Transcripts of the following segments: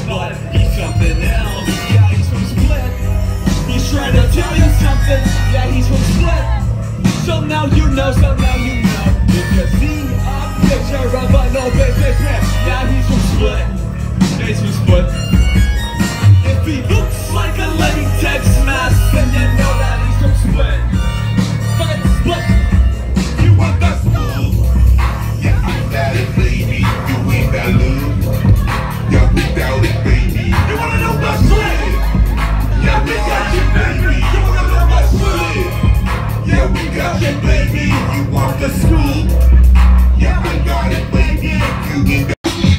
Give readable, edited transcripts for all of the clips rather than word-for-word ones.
but he's something else. Yeah, he's from Split. He's trying to tell you something. Yeah, he's from Split. So now you know, If you see a picture of an old businessman, yeah, he's from Split. Yeah, he's from Split. If he looks like a latex mask, then you know that he's from Split. Fucking Split. You want the school? Yeah, I got it, baby. You ain't got love. Yeah, without it, baby. You wanna know what's Split? Yeah, we got you, baby. You wanna know what's Split? Yeah, we got you, baby. You want the school? Yeah, I got it, baby. You ain't got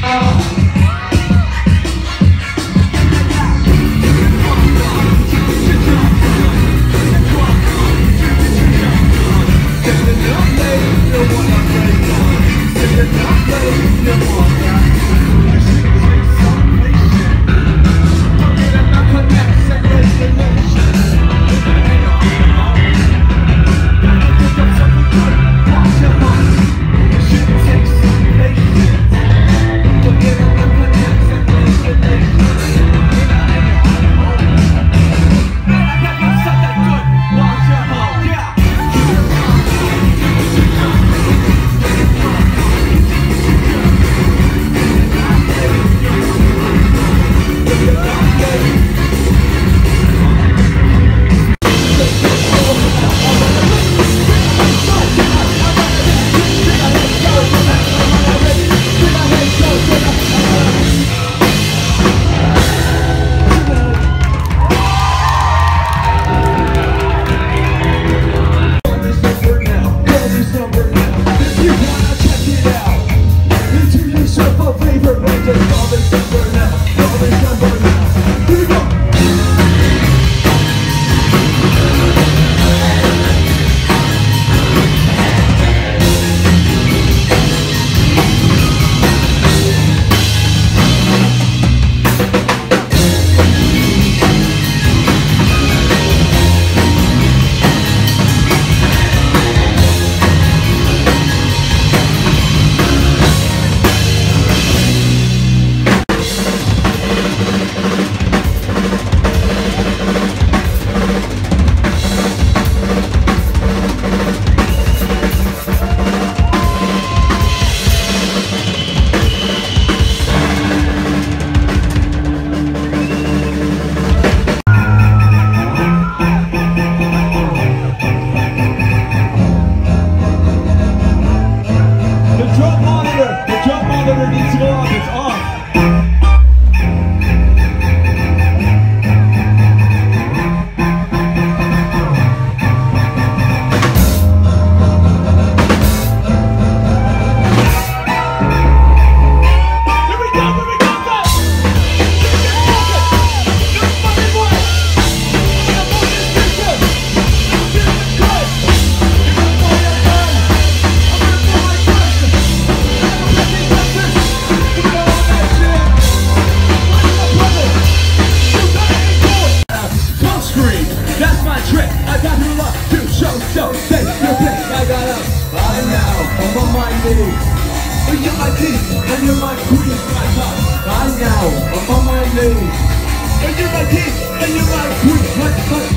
and you're my queen, my God. Right now, I'm on my knees. And you're my king, and you're my queen, my God.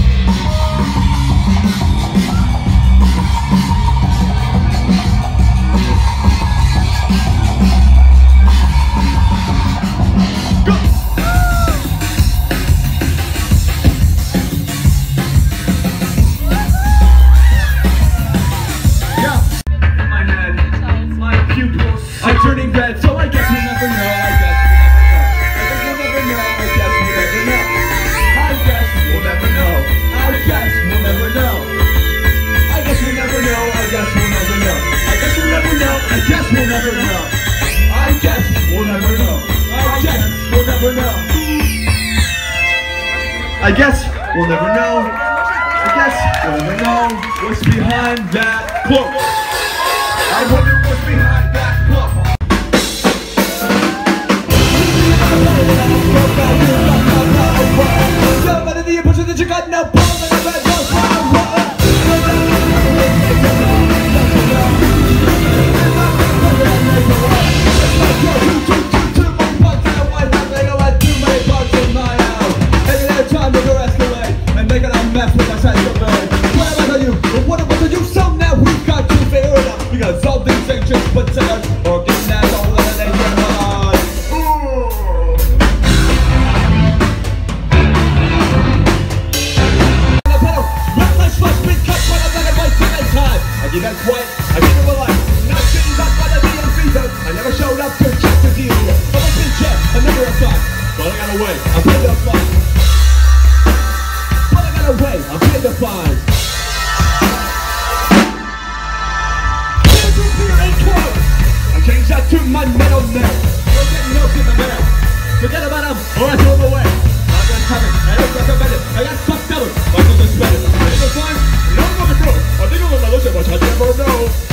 Turning red, so I guess we'll never know. I guess we'll never know. I guess we'll never know. I guess we'll never know. I guess we'll never know. I guess we'll never know. I guess we'll never know. I guess we'll never know. I guess we'll never know. I guess we'll never know. I guess we'll never know. I guess we'll never know. I guess we'll never know what's behind that quote. I wonder what's behind that quote. Somebody the impression that you got no balls and a bad balls. I didn't realize, never getting back by the DMV zone. I never showed up to check the deal. I'm a big jet, I'm never a thought. But I got away, I paid the fine. But I got away, I paid the fine. Here's your beer and quote. I changed that to my middle name. You're getting notes in the mail. Forget about them, or I throw them away. I got coming, I don't recommend it. I got fucked up, I can suspend it. I ain't no fine, you don't know the growth. I think I'm gonna lose it, but I never know.